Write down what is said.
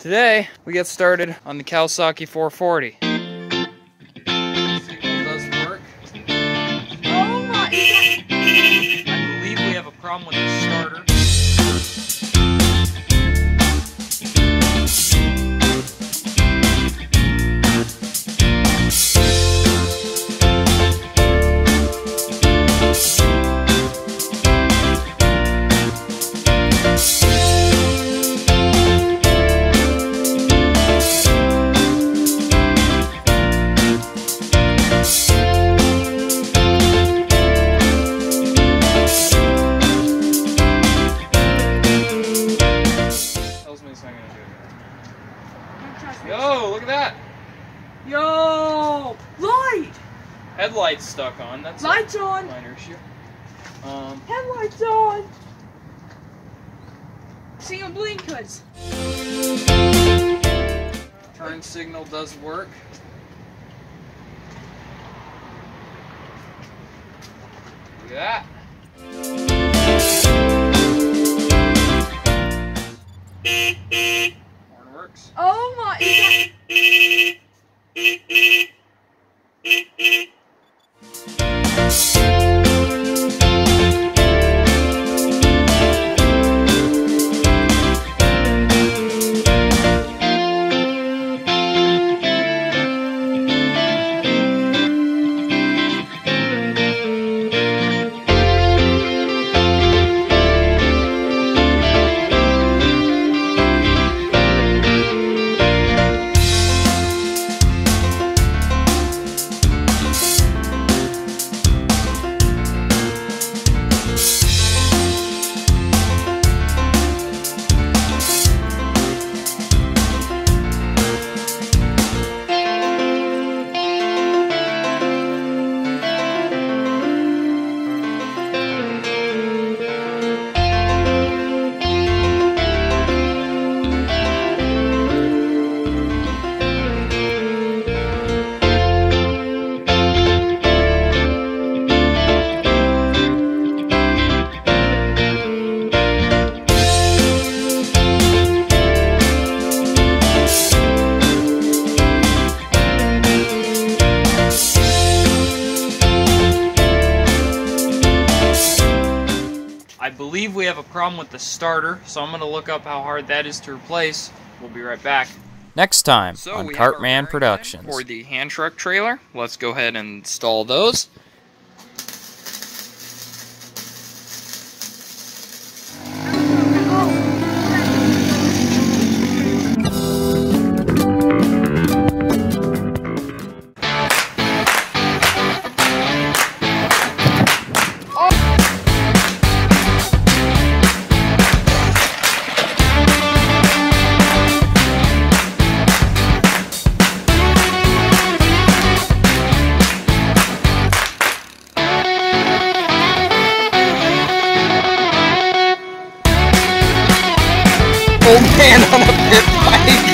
Today, we get started on the Kawasaki 440. Signal does work. Oh my God. I believe we have a problem with the starter. Yo, look at that! Yo! Light! Headlights stuck on. That's Lights on! Minor issue. Headlights on! Single blinkers. Turn signal does work. Look at that. Horn works. Oh my, is I believe we have a problem with the starter, so I'm going to look up how hard that is to replace. We'll be right back. Next time So on we have our Cartman bearing Productions. for the hand truck trailer. Let's go ahead and install those. Old man on a pit bike.